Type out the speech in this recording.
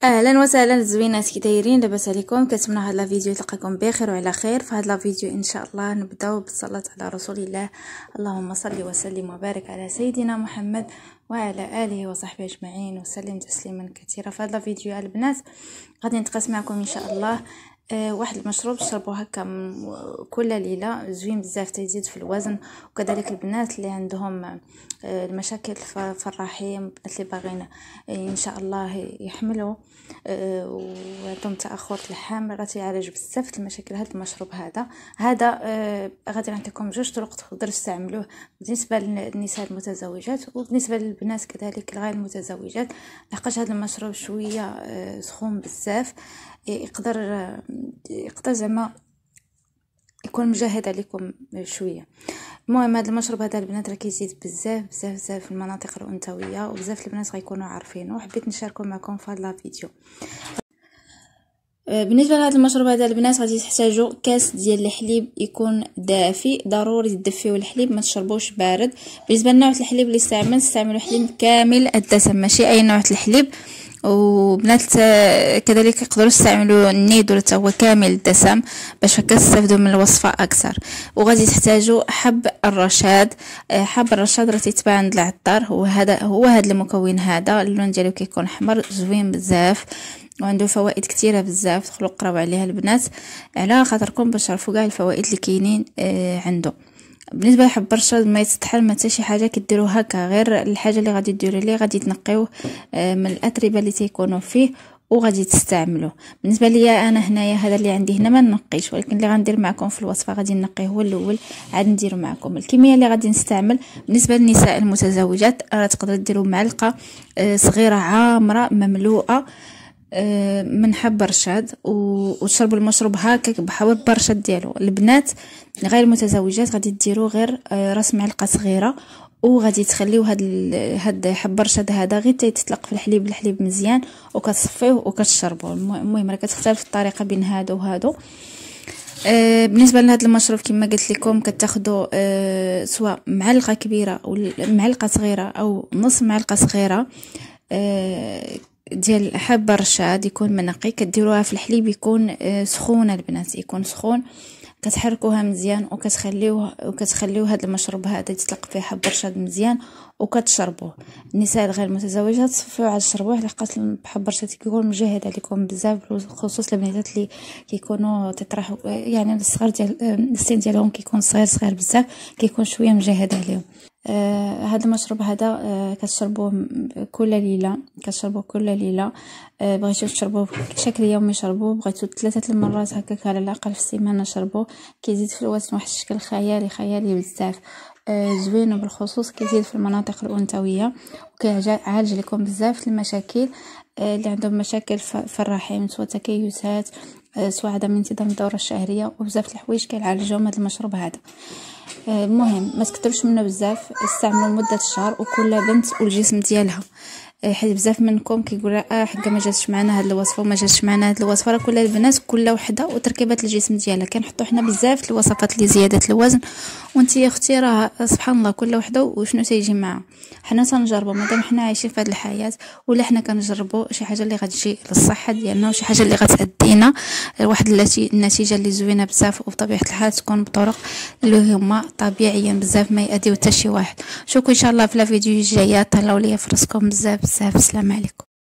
اهلا وسهلا الزوينات، كي دايرين؟ لاباس عليكم؟ كنتمنى هذا الفيديو يلقاكم بخير وعلى خير. في هذا الفيديو ان شاء الله نبداو بالصلاه على رسول الله. اللهم صل وسلم وبارك على سيدنا محمد وعلى اله وصحبه اجمعين وسلم تسليما كثيرا. في هذا الفيديو البنات غادي نتقاسم معكم ان شاء الله واحد المشروب تشربوه هكا كل ليله، زوين بزاف، تيزيد في الوزن. وكذلك البنات اللي عندهم المشاكل في الرحم، البنات اللي باغيين ان شاء الله يحملوا وعندهم تاخر الحمل، راه تيعالج بزاف المشاكل هذا المشروب. هذا غادي نعطيكم جوج طرق تقدروا تستعملوه بالنسبه للنساء المتزوجات وبالنسبه للبنات كذلك غير المتزوجات، لحقاش هذا المشروب شويه سخون بزاف، يقدر زعما يكون مجهد عليكم شويه. المهم هذا المشروب هذا البنات راه كيزيد بزاف في المناطق الانثويه، وبزاف البنات غيكونوا عارفينه، وحبيت نشاركه معكم في هذا الفيديو. بالنسبه لهذا المشروب هذا البنات غادي تحتاجوا كاس ديال الحليب يكون دافي، ضروري تدفيو الحليب، ما تشربوش بارد. بالنسبه لنوع الحليب اللي استعملوا حليب كامل الدسم، ماشي اي نوع الحليب. وبنات كذلك يقدروا يستعملوا النيدو حتى هو كامل الدسم باش هكا تستافدوا من الوصفه اكثر. وغادي تحتاجوا حب الرشاد. حب الرشاد راه تيتباع عند العطار، هو هذا المكون هذا، اللون ديالو كيكون احمر زوين بزاف وعنده فوائد كثيره بزاف. دخلوا قراو عليها البنات على خاطركم باش تعرفوا كاع الفوائد اللي كاينين عنده. بالنسبه لحب الرشاد ما يتطحن ما حتى شي حاجه، كديروه هكا غير الحاجه اللي غادي ديروا ليه غادي تنقيوه من الاتربه اللي تيكونوا فيه وغادي تستعملوه. بالنسبه ليا انا هنايا هذا اللي عندي هنا ما نقيش، ولكن اللي غندير معكم في الوصفه غادي نقيه هو الاول، عاد نديرو معكم الكميه اللي غادي نستعمل. بالنسبه للنساء المتزوجات راه تقدروا ديروا معلقه صغيره عامره مملوءه من حب الرشاد وتشربوا المشروب هكا بحب الرشاد ديالو. البنات غير المتزوجات غادي ديروا غير راس معلقه صغيره، وغادي تخليو هاد حب الرشاد هذا غير تيتطلق في الحليب مزيان وكتصفيوه وكتشربوه. المهم راه كتختلف الطريقه بين هادو وهادو. بالنسبه لهذا المشروب كما قلت لكم كتاخذوا سواء معلقه كبيره او معلقه صغيره او نص معلقه صغيره ديال حب الرشاد يكون منقي، كديروها في الحليب يكون سخون البنات، يكون سخون، كتحركوها مزيان وكتخليوه هذا المشروب هذا يتطلق فيه حب الرشاد مزيان وكتشربوه. النساء غير المتزوجات تصفيو عاد تشربوه، لحقاش حب الرشاد كيكون مجهد عليكم بزاف، بخصوص البنات اللي كيكونوا تطرحوا يعني الصغر ديال السن ديالهم كيكون صغير بزاف، كيكون شويه مجهد عليهم. هذا المشروب هذا كتشربوه كل ليله. بغيتو تشربوه بشكل يومي شربوه، بغيتو 3 المرات هكاك على الاقل في السيمانه شربوه. كيزيد في الوزن واحد الشكل خيالي بزاف، زوين، وبالخصوص كيزيد في المناطق الانثويه وكيعالج لكم بزاف المشاكل اللي عندهم مشاكل في الرحم، سواء تكيسات سواء عدم انتظام الدوره الشهريه، وبزاف الحوايج كيعالجهم هذا المشروب هذا. المهم ما تكثرش منه بزاف، استعملوا لمده شهر وكل بنت والجسم ديالها، حيت بزاف منكم كيقول حقا ما جاتش معنا هاد الوصفه وما جاتش معنا هاد الوصفه. راه كل البنات كل وحده وتركيبه الجسم ديالها، كنحطوا حنا بزاف الوصفات لزياده الوزن، وانت يا اختي راه سبحان الله كل وحده وشنو تيجي معها. حنا تنجربوا مادام حنا عايشين في هذه الحياه، ولا حنا كنجربوا شي حاجه اللي غتجي للصحه ديالنا وشي حاجه اللي غتادينا لواحد النتيجه اللي زوينه بزاف، وبطبيعه الحال تكون بطرق اللي هما طبيعيا بزاف ما يأديو حتى شي واحد. شوفوا ان شاء الله في الفيديو الجايه، طلعوا ليا فراسكم بزاف. السلام عليكم.